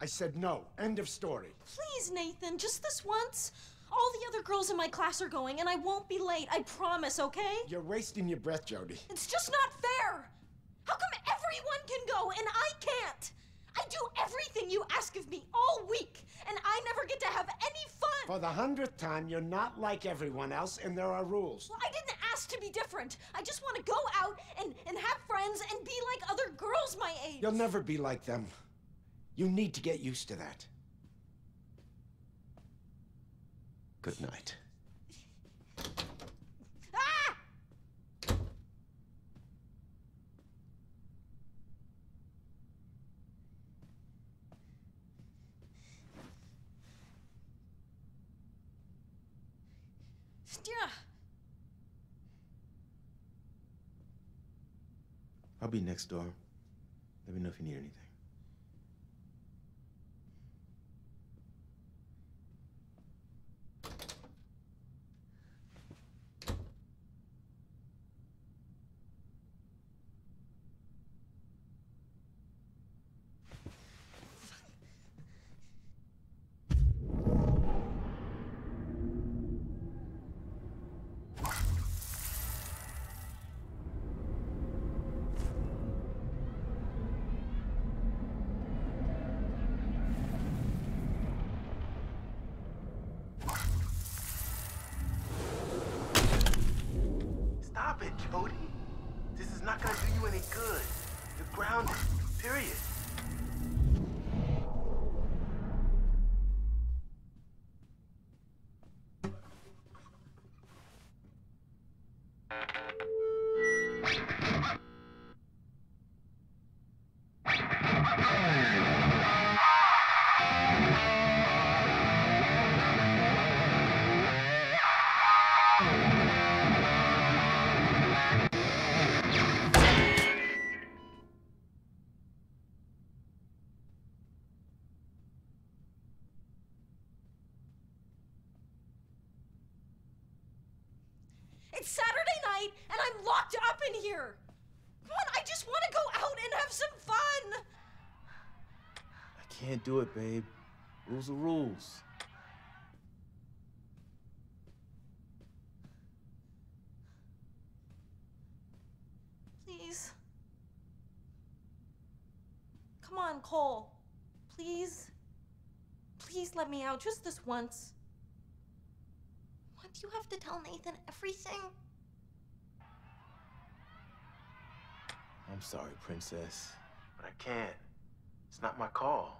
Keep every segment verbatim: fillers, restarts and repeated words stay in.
I said no. End of story. Please, Nathan, just this once. All the other girls in my class are going, and I won't be late. I promise, okay? You're wasting your breath, Jody. It's just not fair. How come everyone can go and I can't? I do everything you ask of me all week, and I never get to have any fun. For the hundredth time, you're not like everyone else, and there are rules. Well, I didn't ask to be different. I just want to go out and, and have friends and be like other girls my age. You'll never be like them. You need to get used to that. Good night. Ah! Yeah. I'll be next door. Let me know if you need anything. Stop it, Jody. This is not gonna do you any good. You're grounded, period. It's Saturday night, and I'm locked up in here. Come on, I just want to go out and have some fun. I can't do it, babe. Rules are rules. Please. Come on, Cole. Please. Please let me out just this once. Why do you have to tell Nathan everything? I'm sorry, princess. But I can't. It's not my call.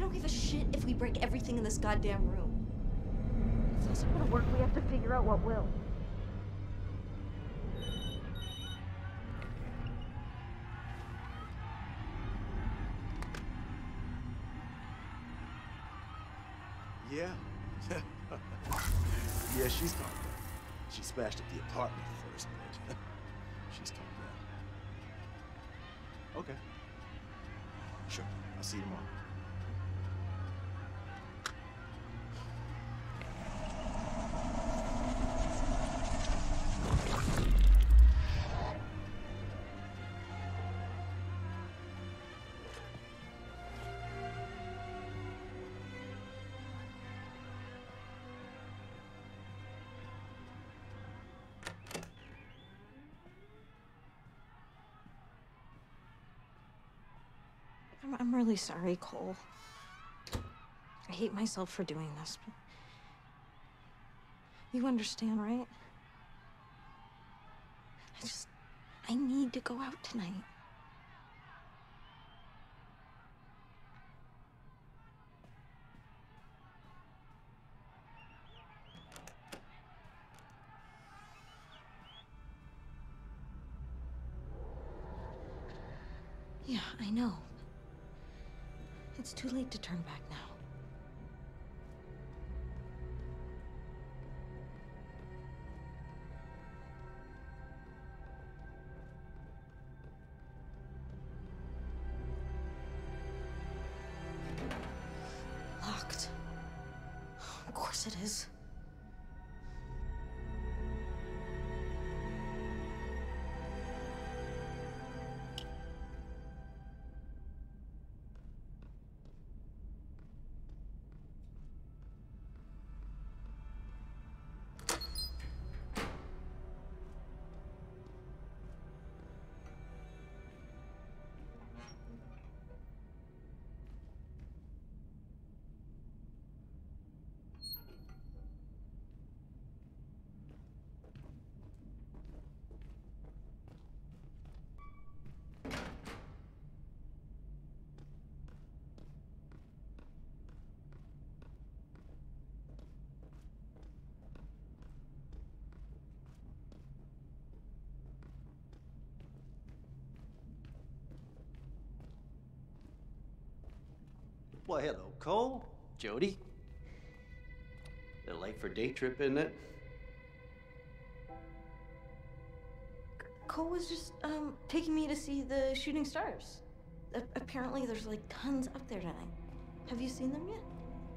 don't give a shit if we break everything in this goddamn room. If that's not gonna work, we have to figure out what will. Yeah? Yeah, she's calmed down. She smashed up the apartment first, but she's calmed down. Okay. Sure. I'll see you tomorrow. I'm, I'm really sorry, Cole. I hate myself for doing this, but you understand, right? I just, I need to go out tonight. Yeah, I know. It's too late to turn back now. Locked. Of course it is. Well, hello, Cole, Jody. Little late for a day trip, isn't it? Cole was just um taking me to see the shooting stars. A- apparently, there's like tons up there tonight. Have you seen them yet?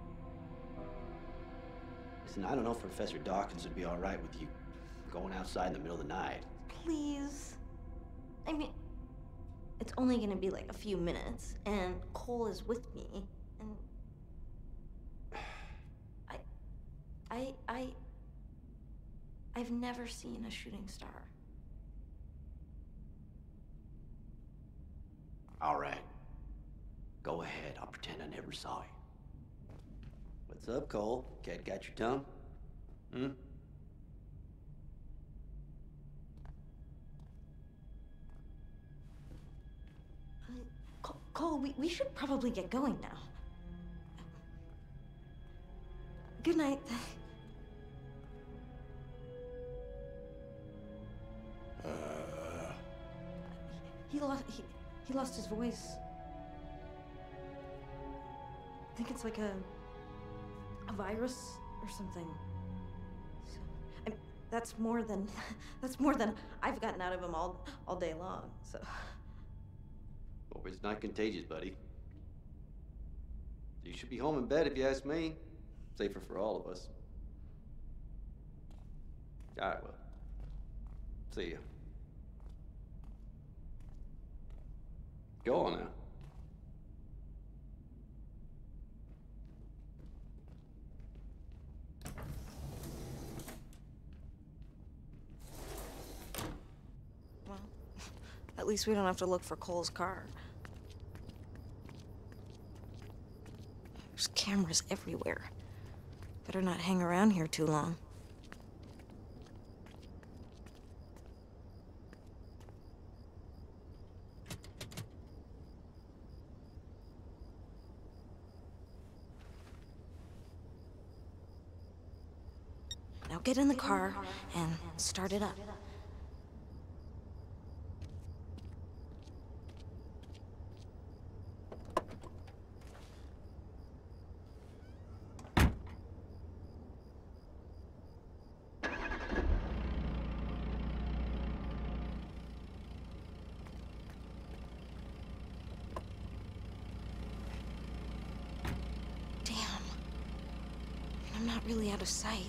Listen, I don't know if Professor Dawkins would be all right with you going outside in the middle of the night. Please. I mean, it's only gonna be like a few minutes, and Cole is with me, and I, I, I, I've never seen a shooting star. All right. Go ahead. I'll pretend I never saw you. What's up, Cole? Cat got your tongue? Hmm? Uh, Cole, Cole we, we should probably get going now. Good night. Uh... He lost, he, he lost his voice. I think it's like a, a virus or something. So, I mean, that's more than, that's more than I've gotten out of him all, all day long, so. Hope it's not contagious, buddy. You should be home in bed if you ask me. Safer for all of us. All right, well. See ya. Go on now. Well, at least we don't have to look for Cole's car. There's cameras everywhere. Better not hang around here too long. get in the car and start it up. I'm not really out of sight.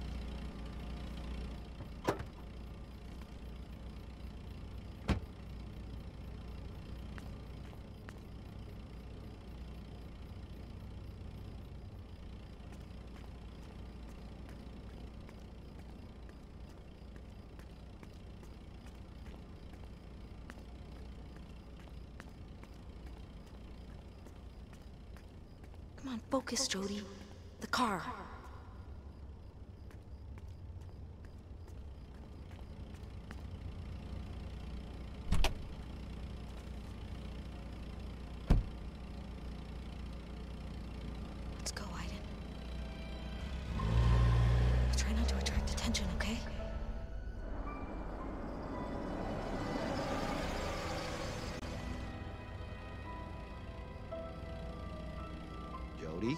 Come on, focus, Jody. The car. Let's go, Aiden. Try not to attract attention, okay? Jody?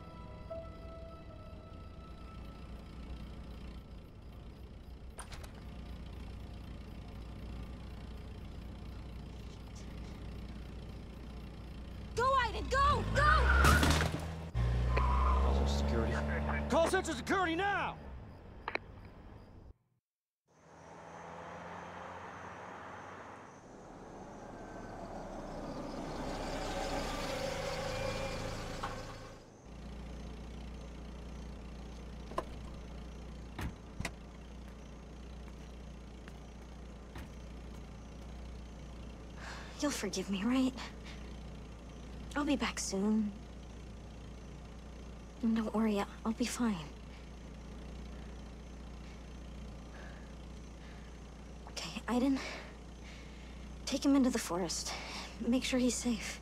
Go, Aiden, go, go! Call Central Security. Call Central Security now! You'll forgive me, right? I'll be back soon. And don't worry, I'll, I'll be fine. Okay, Aiden. Take him into the forest. Make sure he's safe.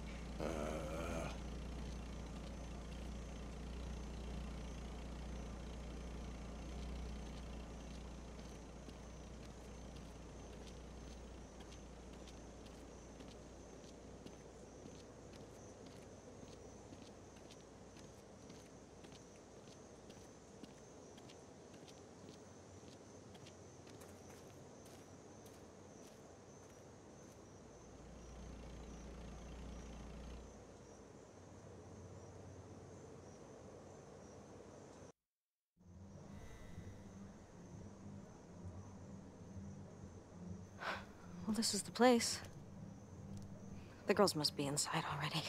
Well, this is the place. The girls must be inside already.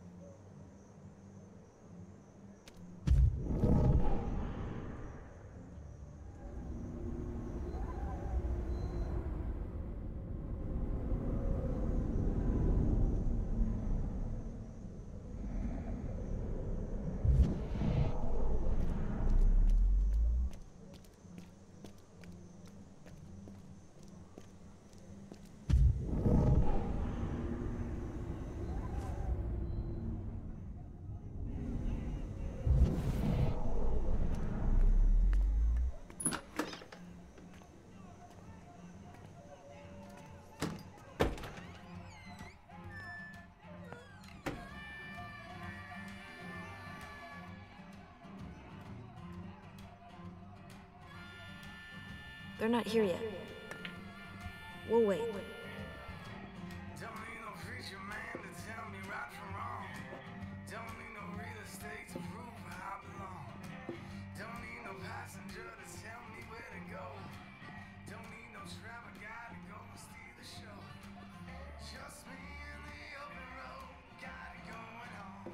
They're not here yet. We'll wait. Don't need no preacher man to tell me right from wrong. Don't need no real estate to prove where I belong. Don't need no passenger to tell me where to go. Don't need no travel guide to go and steal the show. Just me and the open road, got it going on.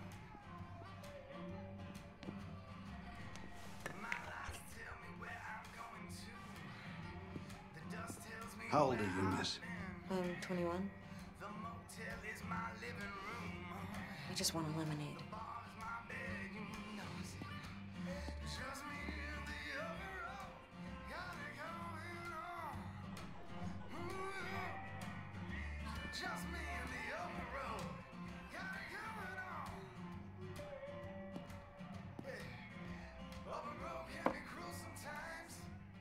My lights tell me where I'm going to. The dust tells me How old are you, miss? I'm twenty-one. the motel is my living room. I just want a lemonade. Bar's my bed, you know it. Just me and the open road, got it going on. Ooh, just me and the open road, got it going on. Yeah. Open road can be cruel sometimes.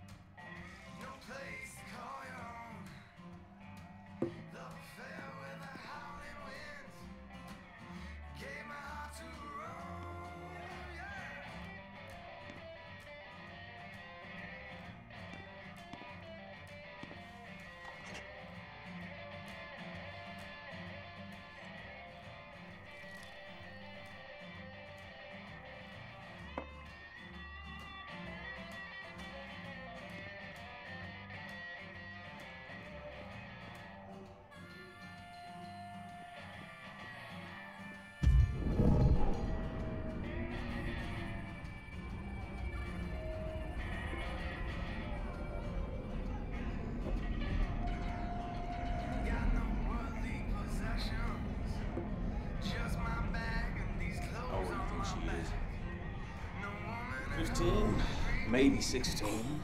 Fifteen, maybe sixteen.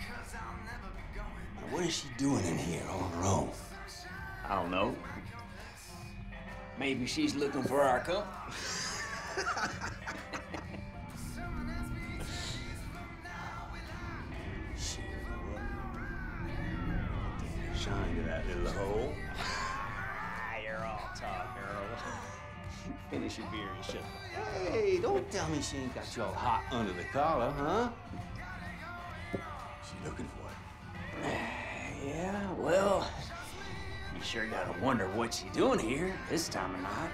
Now, what is she doing in here on her own? I don't know. Maybe she's looking for our company. Shine to that little hole. You're all talk, girl. Finish your beer and shut up. Hey, don't tell me she ain't got you all hot under the collar, huh? She looking for it. Yeah, well, you sure gotta wonder what she's doing here this time of night.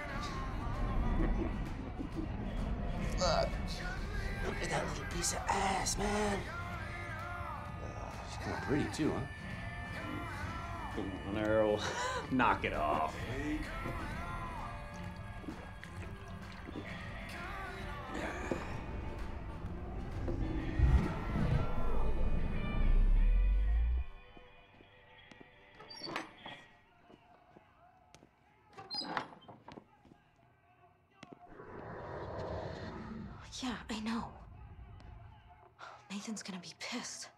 Look. Look at that little piece of ass, man. Uh, she's kind of pretty, too, huh? Come on, Earl. Knock it off. Yeah, I know. Nathan's gonna be pissed.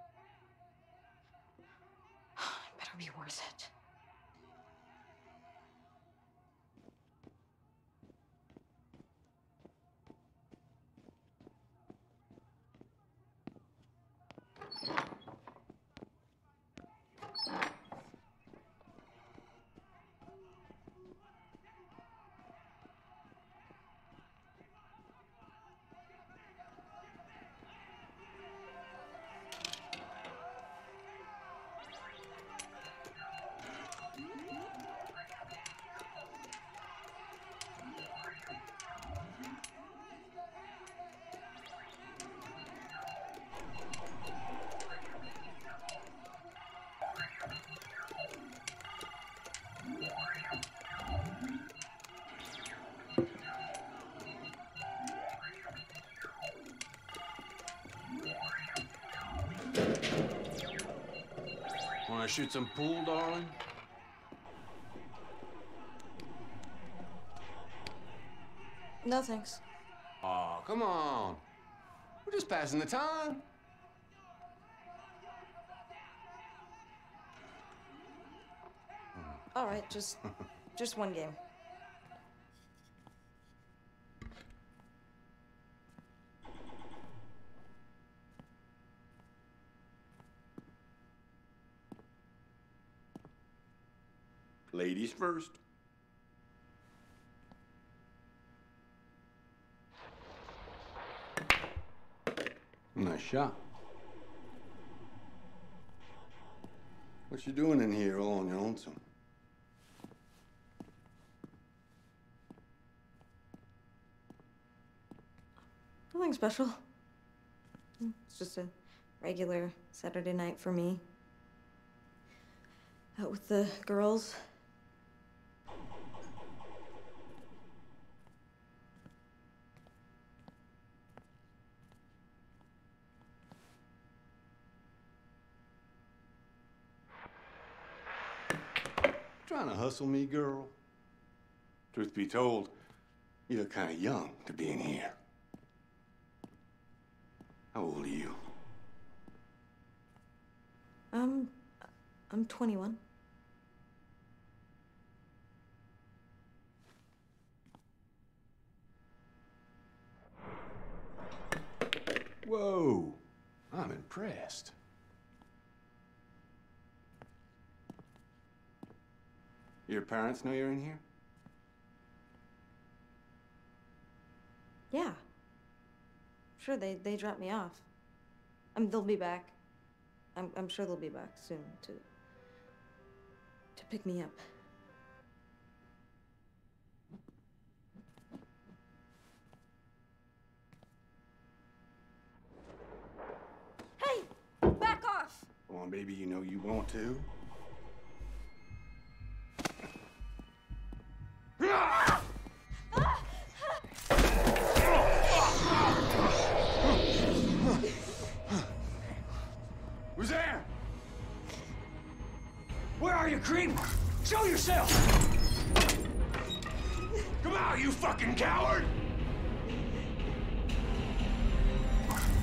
It better be worth it. Wanna shoot some pool, darling? No thanks. Oh, come on. We're just passing the time. All right, just, just one game. Ladies first. Nice shot. What you doing in here all on your lonesome? Nothing special. It's just a regular Saturday night for me. Out with the girls. Trying to hustle me, girl? Truth be told, you look kind of young to be in here. How old are you? Um, I'm twenty-one. Whoa, I'm impressed. Your parents know you're in here? Yeah. Sure, they, they dropped me off. I mean, they'll be back. I'm, I'm sure they'll be back soon to, to pick me up. Hey! Back off! Come on, baby, you know you want to. Who's there? Where are you, creep? Show yourself! Come out, you fucking coward!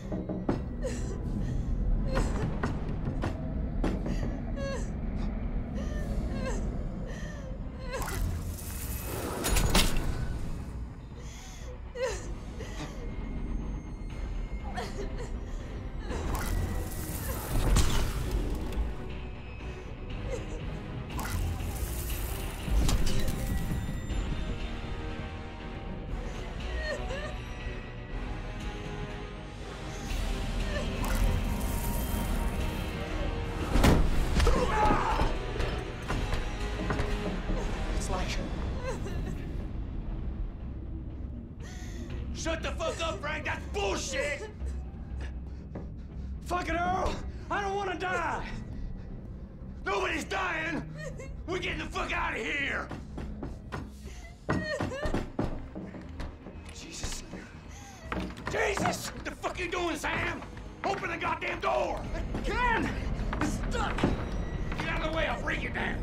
Shut the fuck up, Frank! That's bullshit! Fuck it, Earl! I don't want to die! Nobody's dying! We're getting the fuck out of here! Jesus. Jesus! What the fuck are you doing, Sam? Open the goddamn door! I can't! It's stuck! Get out of the way, I'll break it down!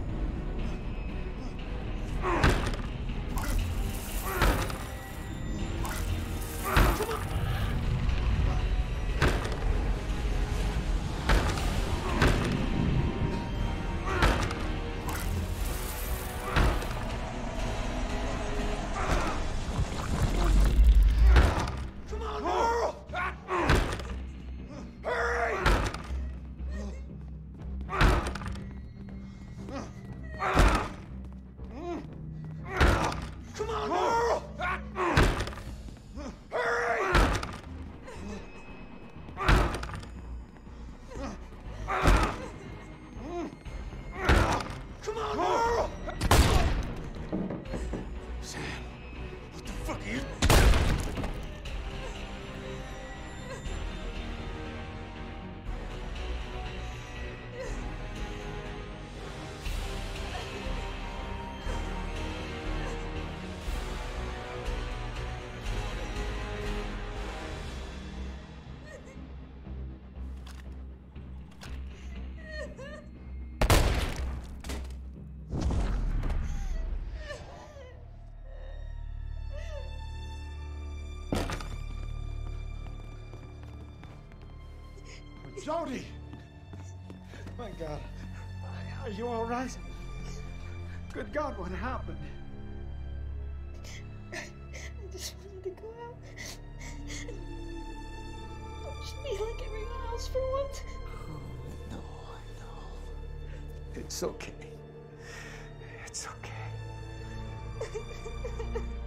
Jody! My God. Are you all right? Good God, what happened? I just wanted to go out. Just be like everyone else for once. Oh, no, no. It's okay. It's okay.